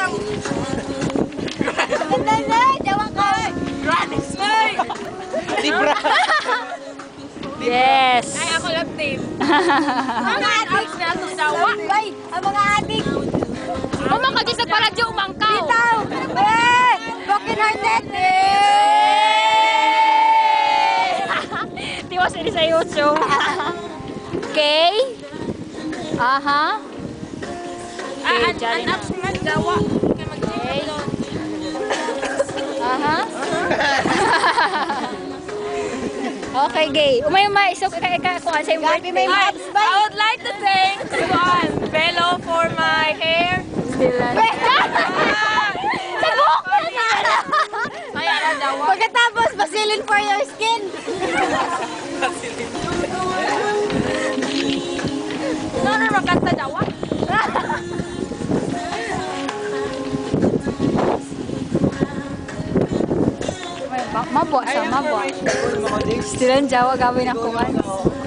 daw. Hindi, jawa ka. Granny Smith. Libra. Yes. Ay, ako lang team. Mga adik. Dawa. Bay, ang mga adik. Umangka sa paradyo, umangkaw. Bitaw. Broken hearted. Tiwas ini sa YouTube. Okay. Aha. Okay, dyan na. Dawa. Okay. Aha. Okay, gay. Umay, so kuha sa Gabi may abs, bay. I would like to thank Velo for my hair. Tibok! Ay, ala dawa. Pagkatapos, Vaseline for your skin. Ano magkanta dawa? Mabwa sa mabwa. Stilan Jawa gawin ako man.